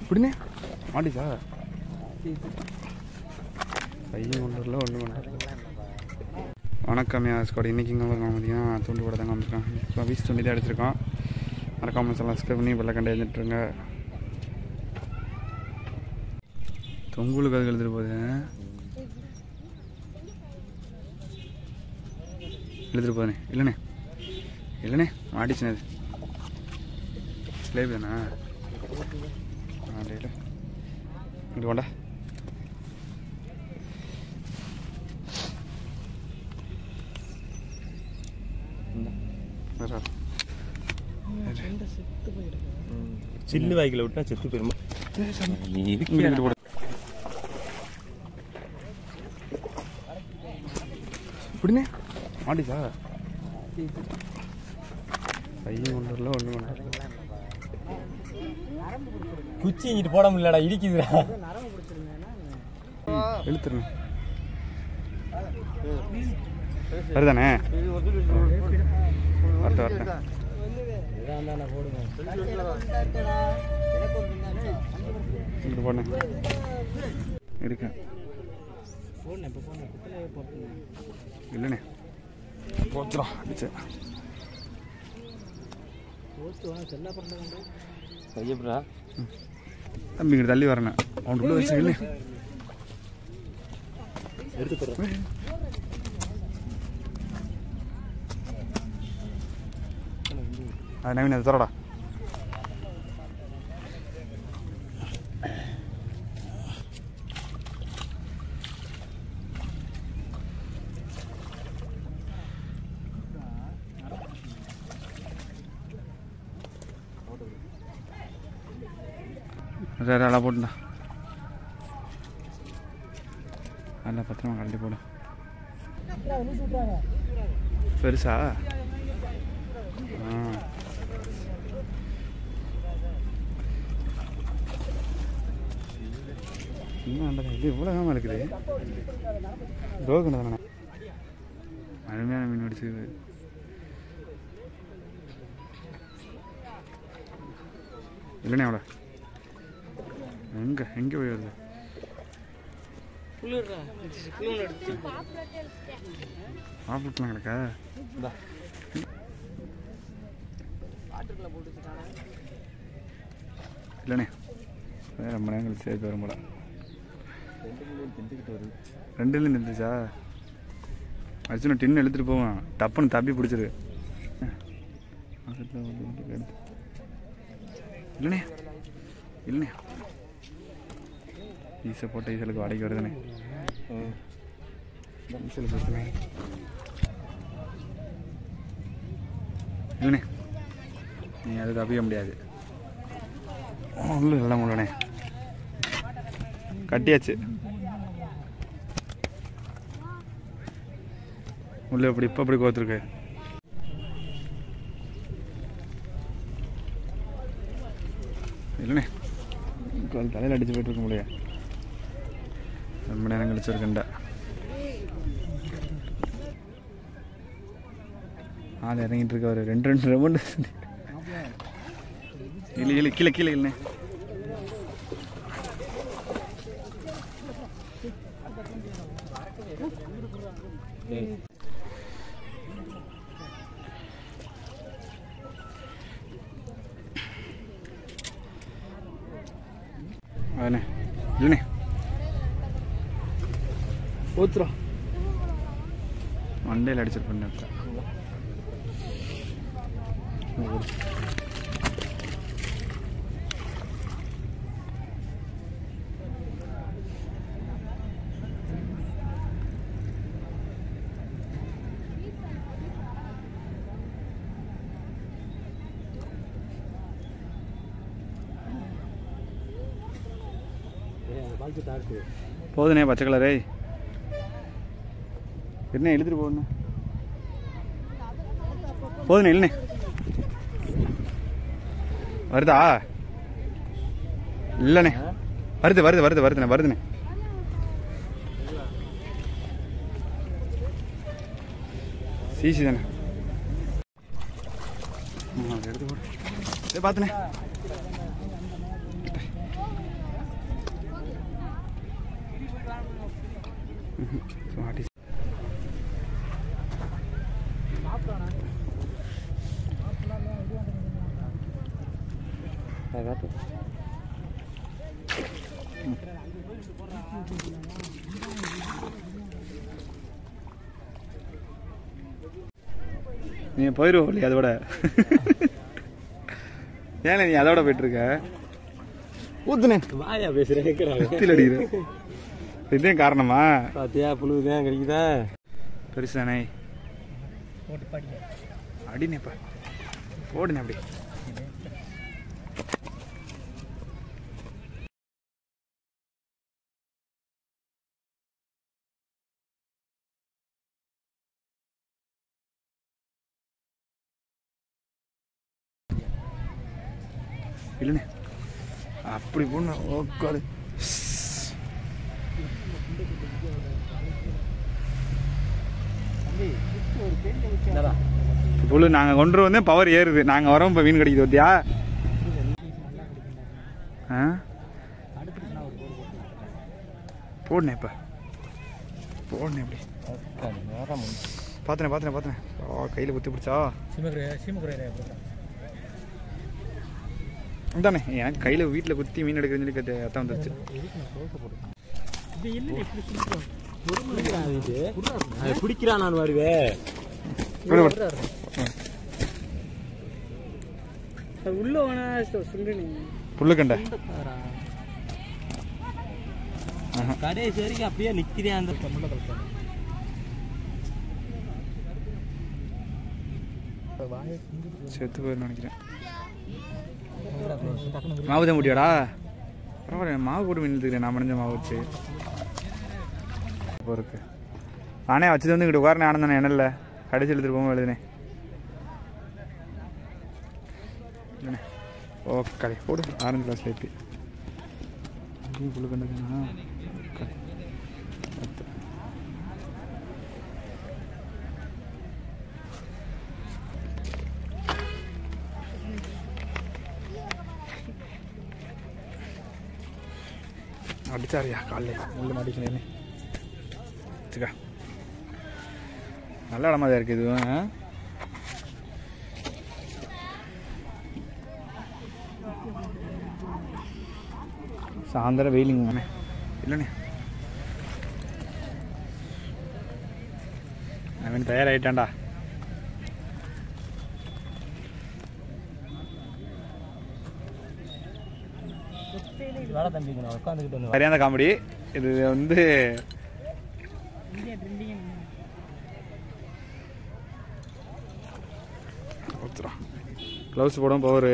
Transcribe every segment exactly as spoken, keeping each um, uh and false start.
இப்படினே மாட்டிச்சா பையன் கொண்டு வரல ஒன்று கொண்டு வணக்கம் யாஸ்கோட இன்றைக்கி இங்கே பார்த்தீங்கன்னா தூண்டு கூட தாங்க வந்துருக்கோம். இப்போ வீஸ் துணி தான் எடுத்துருக்கோம். மறக்காமல் சப்ஸ்கிரைப் பண்ணி வெள்ளை கண்டு எழுதிட்டுருங்க. தொங்குலுக்கு அது எழுதுட்டு போகுது எழுதுட்டு போதுனே இல்லைண்ணே இல்லைண்ணே மாட்டிச்சுண்ணே அது ஸ்லேப் தானே ஆடையில் இங்கே கொண்டா சில்லு வாய்க்கில் விட்டா செத்து போயிருமா இப்படினே மாட்டிச்சா பையன் கொண்டு வரல ஒன்று கொண்டு வரல குச்சி இங்கிட்டு போட முடியலடா இடிக்குதுடா எழுத்துருங்க வருதானே வரட்ட வரட்டேன் இங்கிட்டு போனேன் இருக்கேன் இல்லைண்ணே போச்சுடும் அடிச்சு ஐயப்பா தம்பி இங்கிட்ட தள்ளி வரேண்ணே அவனுக்குள்ள வச்சு இல்லை எடுத்து அது நவீன் அது தரடா அழகாக போட்டுண்ணா நல்லா பத்திரமா கழட்டி போடும் பெருசா ஆ இன்னும் இது இவ்வளோ காம இருக்குது ரோகண்ண தானே அருமையான மீன் அடிச்சுக்குது. இல்லைண்ணே அவ்வளோ எங்கே எங்கே போய் வருது சாப்பிட்டுலாம் கிடக்கா இல்லைண்ணே ரொம்ப நேரம் கழிச்சு சேர்த்து வரும் போல ரெண்டுலேயும் நின்றுச்சா அடிச்சு நான் டின்னு எடுத்துகிட்டு போவேன் டப்புன்னு தப்பி பிடிச்சிரு இல்லைண்ணே இல்லைண்ணே ஈஸை போட்ட ஈசலுக்கு வாடகை வருதுண்ணே ஈசல் பிரச்சனை இல்லைண்ணே நீ அது தப்பிக்க முடியாது ஒன்றும் இல்லை முள்ளண்ணே கட்டியாச்சு உள்ள இப்படி இப்போ அப்படி கோத்துருக்கு இல்லைண்ணே தலையில் அடிச்சு போயிட்டு இருக்க முடியாது ரொம்ப நேரம் கழிச்சிருக்கேன்டா ஆள் இறங்கிட்டு இருக்காரு ரெண்டு ரெண்டு ரெண்டு இல்லை இல்லை கீழே கீழே இல்லைண்ணே அதண்ணே இல்லைண்ணே ஊத்துறோம் மண்டையில் அடிச்சிட்டு பண்ண போதுண்ணே பச்சை கலரே என்ன எழுதிட்டு போகணும் போதுண்ணே இல்லைண்ணே வருதா இல்லைண்ணே வருது வருது வருது வருதுண்ணே வருதுண்ணே சீசி தானே எடுத்து போடு பார்த்தனே வாட் இஸ் நீ போயிடுவோம் இல்லையா அதோட ஏன் நீ அதோட போயிட்டு இருக்க ஊத்துனே வாயா பேசுறேன் அடிக்கிற இதே காரணமா பாத்தியா புழுதான் கிடைக்குதா பெருசானே அடினேப்பா போடுனே அப்படி இல்லைண்ணே அப்படி போன ஓக்காது புழு நாங்கள் கொண்டு வந்து பவர் ஏறுது நாங்கள் வரோம் இப்போ மீன் கிடைக்குது ஓத்தியா ஆ போடுனே இப்போ போடுனே அப்படி பார்த்தனே பார்த்தனே பார்த்தனே ஓ கையில் குத்தி பிடிச்சா இதானே என் கையில் வீட்டில் குத்தி மீன் எடுக்கிறேன்னு சொல்லி கற்று அத்தான் வந்துருச்சு பிடிக்கிறான் நான் வருவேன் உள்ள புல்லுக்கண்டை கடைசி வரைக்கும் அப்படியே நிக்கிறேன் அந்த செத்து போயிரு நினைக்கிறேன் மாவு தான் முடியாடா பரவாயில்ல மாவு போட்டு மீன் எடுத்துக்கிறேன் நான் முடிஞ்ச மாவு வச்சு இருக்கு நானே வச்சது வந்து இங்கிட்ட உட்காரனே ஆனந்தானே எண்ணல்ல கடைசி எடுத்துட்டு போகும் எழுதுனேன் ஓகே போடு ஆரஞ்சு கிளாஸ்ல ஏற்றி புழுக்கண்டா அடிச்சாரியா காலைல முள்ளு மாட்டிக்கணும் வச்சுக்கா நல்ல இடமா தான் இருக்குது இதுவும் சாயந்தரம் வெயிலிங்க இல்லைண்ணே அவன் தயாராகிட்டான்டா சரியான காமெடி இது வந்து க்ளவுஸ் போடும் பவரு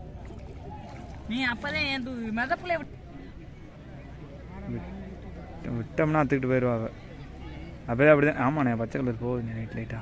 விட்டோம்னா அத்துக்கிட்டு போயிடுவாங்க அப்படியே அப்படிதான் ஆமாண்ணே பச்சை கலர் போகுது லைட் லைட்டா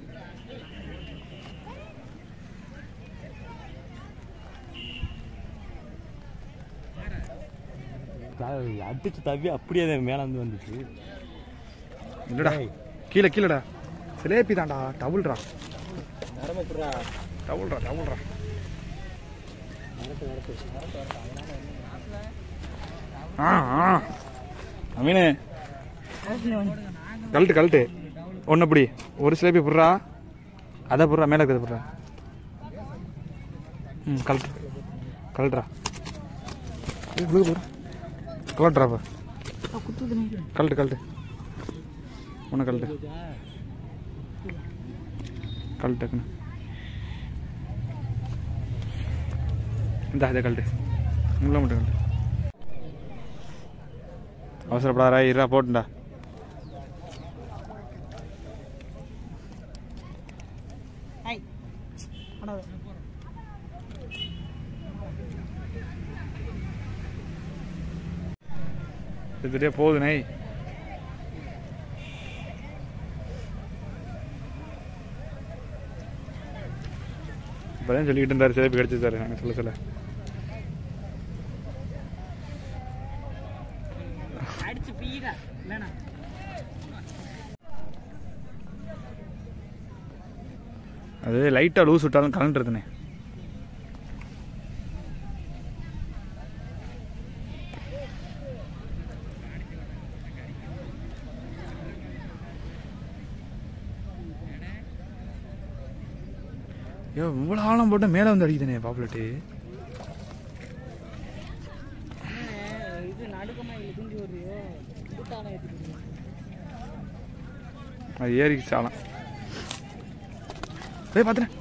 அடிச்சு தவி அப்படியே மேலாந்து வந்துச்சு இல்லடா கீழே கீழடா சிலேபி தான்டா டபுள்ரா டபுள்ரா டபுள்ரா ஆ ஆ அமீனு கழட்டு கழட்டு ஒன்று அப்படி ஒரு சிலேபி புடுறா அதை புடுறா மேலே இருக்கிறது புடுறா ம் கழட்டு கழட்டுறா கலட்டுறாப்பா கழட்டு கழட்டு ஒன்று கழட்டு கழட்டுக்குன்னு இந்த இதை கழட்டு முள்ள மட்டும் கழட்டு அவசரப்படாதா இருடா போட்டுண்டா இதுட்டே போகுது நை இப்போதான் சொல்லிக்கிட்டு இருந்தாரு சிறப்பு கிடைச்சி சார் நாங்கள் சொல்ல சொல்ல அது லைட்டாக லூஸ் விட்டாலும் கலண்டுருதுண்ணே ஐயோ இவ்வளோ ஆழம் போட்டால் மேலே வந்து அடிக்குதுனே பாப்புலட்டு. அது ஏறிக்கு சாலம் போய் பார்த்துறேன்.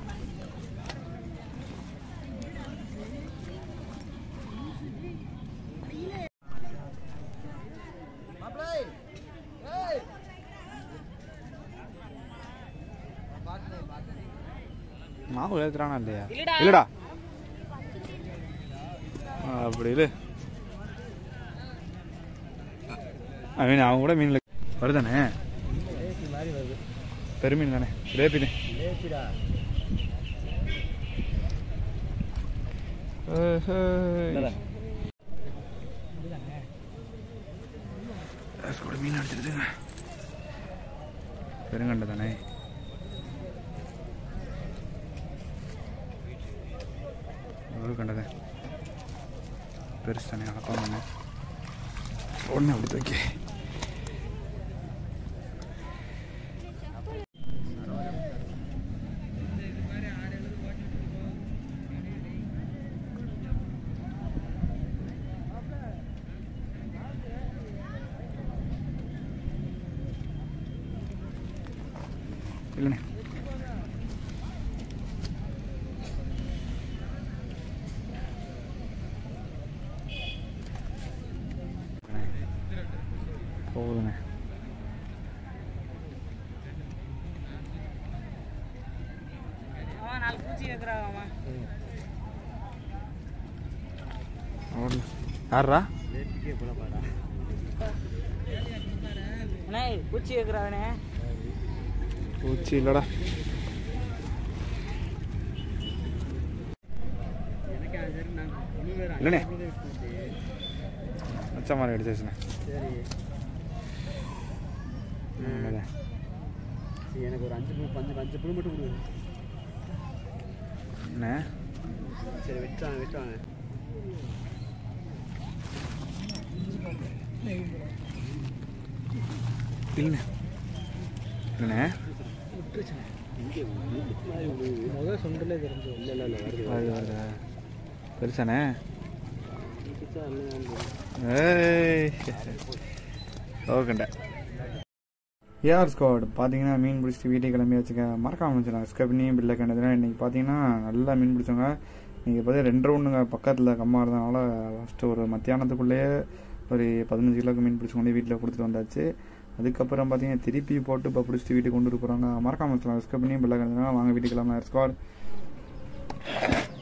மாவு ஏத்துறானா இல்லையா? இல்லடா அப்படி இல்லை. அவன் அவன் கூட மீன்ல வருதானே? பெருமீன் தானே? லேப்பினே மீன் அடிச்சிருதுங்க. பெருங்கண்டை தானே? ஒரு கண்டதை பெருசு தானே? அழப்பாங்க ஒன்று ஒன்று அப்படி தூக்கி இல்லைண்ணே. போகுதுண்ணே. யாரா பூச்சி கேட்குறாங்கண்ணே. பூச்சி இல்லடா. இல்லைண்ணே அச்சா மாதிரி அடிச்சாச்சுண்ணே. எனக்கு ஒரு அஞ்சு அஞ்சு அஞ்சு புழு மட்டும் கொடுங்க. என்ன சரி வெட்டாங்க வெட்டாங்க. இல்லைண்ணே இல்லைண்ணே முதல் சொண்டில் தெரிஞ்சு இல்லை இல்லை இல்லை வருது வருது வருது பெருசாண்ணே. ஓகேண்டா. ஏஆர் ஸ்குவாட் பார்த்தீங்கன்னா மீன் பிடிச்சிட்டு வீட்டுக்கு கிளம்பி வச்சுக்க மறக்காம வச்சுருந்தாங்க. ஸ்கப் பண்ணி பில்லை கண்டதுனா இன்றைக்கி பார்த்தீங்கன்னா நல்லா மீன் பிடிச்சவங்க. இன்றைக்கி பார்த்தீங்கன்னா ரெண்டு ரவுண்டுங்க பக்கத்தில் கம்மா இருந்தனால ஃபஸ்ட்டு ஒரு மத்தியானத்துக்குள்ளேயே ஒரு பதினஞ்சு கிலோக்கு மீன் பிடிச்சி கொண்டு வீட்டில் கொடுத்துட்டு வந்தாச்சு. அதுக்கப்புறம் பார்த்தீங்கன்னா திருப்பி போட்டு இப்போ பிடிச்சிட்டு வீட்டுக்கு கொண்டு போகிறாங்க. மறக்காம வச்சுருந்தாங்க. ஸ்கப் பண்ணி பில்லை கண்டதுனா வாங்க வீட்டுக்கு கிளம்பலாம். AR squad.